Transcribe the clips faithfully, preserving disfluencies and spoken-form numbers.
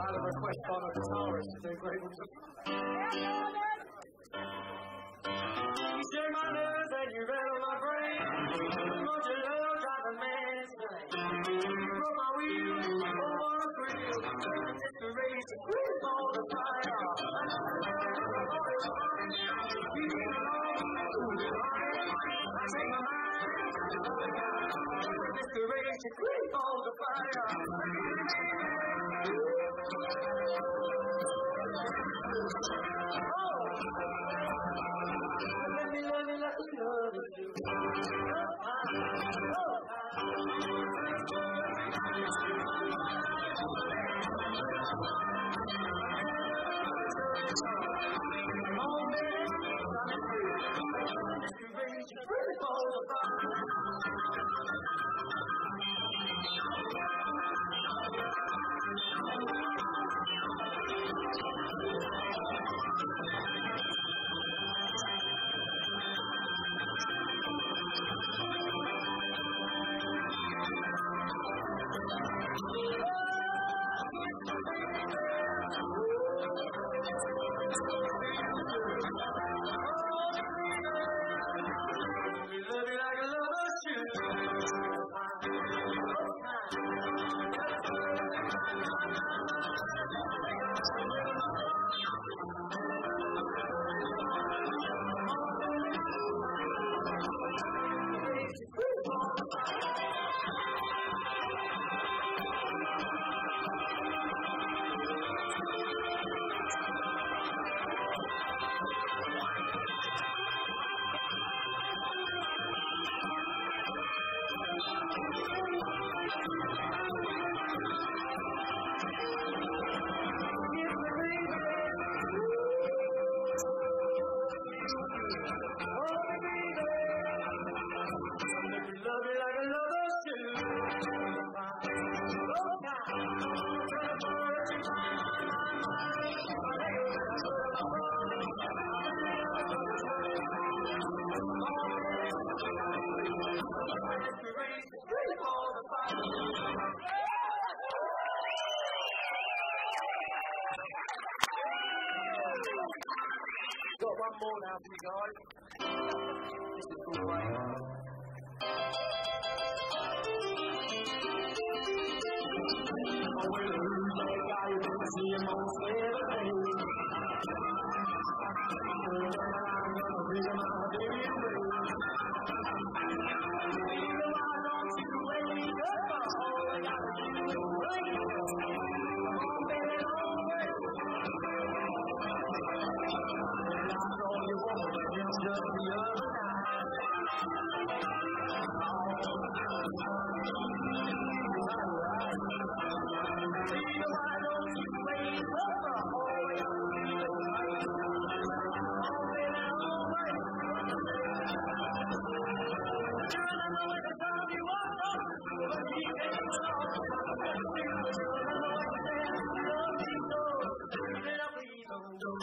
I'll request on a guitarist if they're grateful to. You share my nerves and you rattle my brain. Don't you love driving man insane? You broke my wheel, over a thrill. It's the race to quit all the fire. I take my mind. It's the race to quit all the fire. Let me love you like a love you. Oh, man, I'm free. It's ready to free fall apart. Got one more now for you guys. This is called Rain. I will lose my guy, you can see him on seven. I'm gonna be my baby. Why don't you wake up? All I gotta do is wake up. Come on, baby, don't wait. I saw you walking just the other night. Why don't you wake up? All I gotta do is wait. Come on, baby, don't wait. You remember when the time you walked up, but you came along. You remember when you said you loved me so, then I please don't go.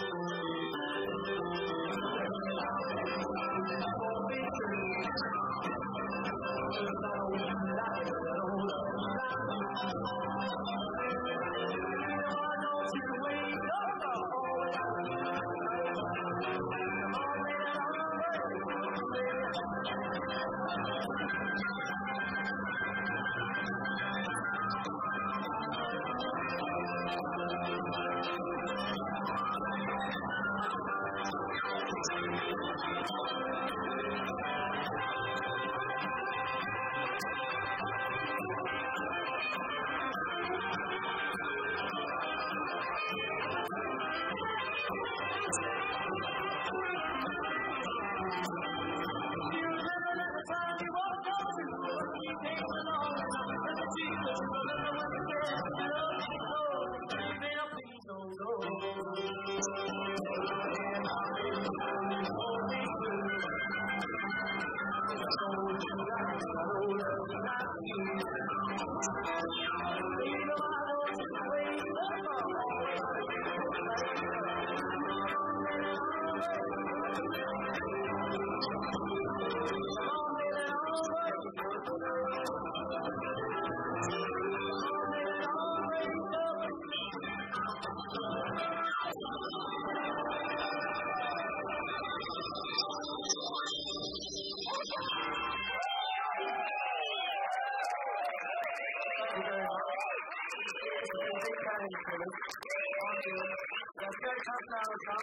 Philip. Thank you. That's very tough now, Tom.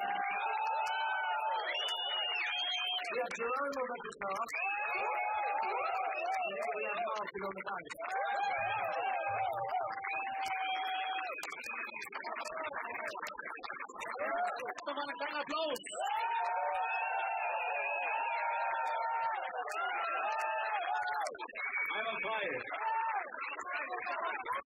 We have Jerome on the guitar. And we have Martin on the bass. Nochmal einen kleinen Applaus. Einmal frei.